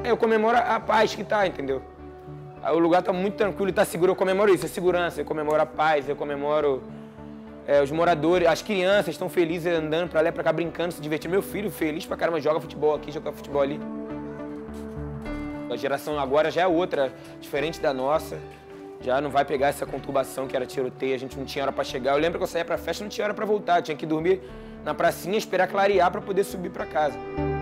Eu comemoro a paz que tá, entendeu? O lugar tá muito tranquilo e tá seguro, eu comemoro isso, a segurança, eu comemoro a paz, eu comemoro os moradores, as crianças estão felizes andando pra lá e pra cá, brincando, se divertindo. Meu filho feliz pra caramba, joga futebol aqui, joga futebol ali. A geração agora já é outra, diferente da nossa. Já não vai pegar essa conturbação que era tiroteio, a gente não tinha hora pra chegar. Eu lembro que eu saía pra festa, não tinha hora pra voltar, tinha que dormir na pracinha, esperar clarear pra poder subir pra casa.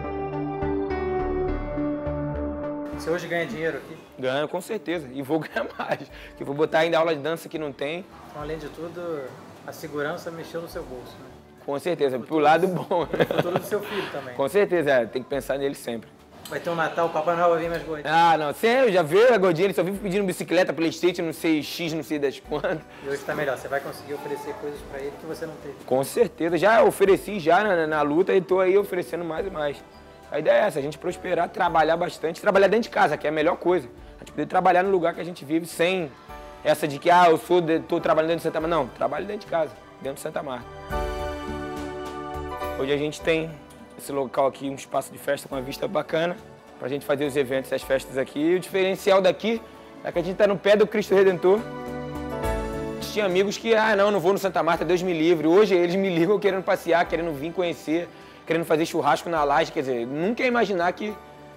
Você hoje ganha dinheiro aqui? Ganho, com certeza, e vou ganhar mais. Que vou botar ainda aula de dança que não tem. Então, além de tudo, a segurança mexeu no seu bolso, né? Com certeza, pro lado bom. O futuro do seu filho também. Com certeza, tem que pensar nele sempre. Vai ter um Natal, o Papai Noel vai vir mais gordinho. Ah, não, sério, já viu a gordinha, ele só vive pedindo bicicleta, PlayStation, não sei, X, não sei das quantas. E hoje tá melhor, você vai conseguir oferecer coisas pra ele que você não teve. Com certeza, já ofereci já na luta e tô aí oferecendo mais e mais. A ideia é essa, a gente prosperar, trabalhar bastante, trabalhar dentro de casa, que é a melhor coisa. A gente poder trabalhar no lugar que a gente vive sem essa de que, tô trabalhando dentro de Santa Marta. Não, trabalho dentro de casa, dentro de Santa Marta. Hoje a gente tem esse local aqui, um espaço de festa com uma vista bacana, pra gente fazer os eventos, as festas aqui. E o diferencial daqui é que a gente tá no pé do Cristo Redentor. Tinha amigos que, não vou no Santa Marta, Deus me livre. Hoje eles me ligam querendo passear, querendo vir conhecer, querendo fazer churrasco na laje. Quer dizer, nunca ia imaginar que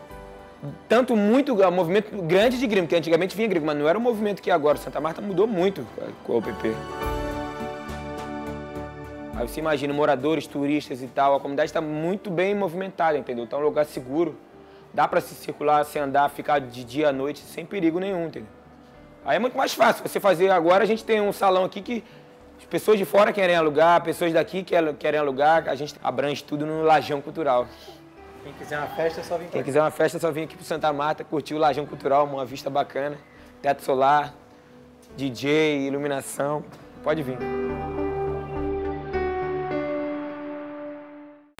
um movimento grande de gringo, que antigamente vinha gringo, mas não era o movimento que agora. Santa Marta mudou muito com a OPP. Aí você imagina, moradores, turistas e tal, a comunidade está muito bem movimentada, entendeu? Então é um lugar seguro, dá para se circular, se andar, ficar de dia à noite sem perigo nenhum, entendeu? Aí é muito mais fácil você fazer. Agora a gente tem um salão aqui que as pessoas de fora querem alugar, pessoas daqui querem alugar, a gente abrange tudo no Lajão Cultural. Quem quiser uma festa é só vir pra Quem cá. quiser uma festa é só vir aqui pro Santa Marta, curtir o Lajão Cultural, uma vista bacana, teto solar, DJ, iluminação, pode vir.